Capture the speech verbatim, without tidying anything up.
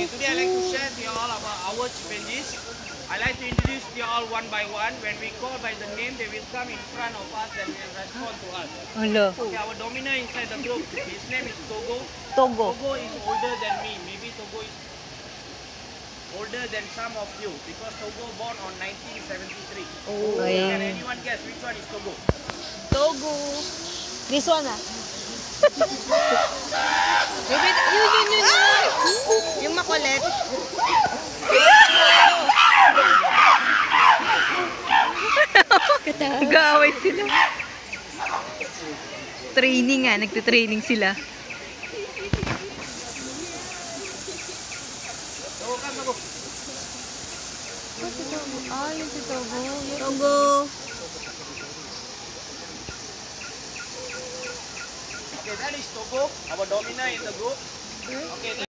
Okay, today I like to share to you all about our chimpanzees. I like to introduce to you all one by one. When we call by the name, they will come in front of us and will respond to us. Hello. Okay, our dominant inside the group, his name is Togo. Togo. Togo is older than me. Maybe Togo is older than some of you because Togo born on nineteen seventy-three. Oh, Can yeah. anyone guess which one is Togo? Togo. This one ah. Maybe, yun, yun, yun, yun. Yung makulit. Nag-aaway sila. Training nga, nagtitraining sila. Togo, come, Togo. Ah, yun si Togo. Togo. Okay, that is Togo, our dominant in the group. Okay.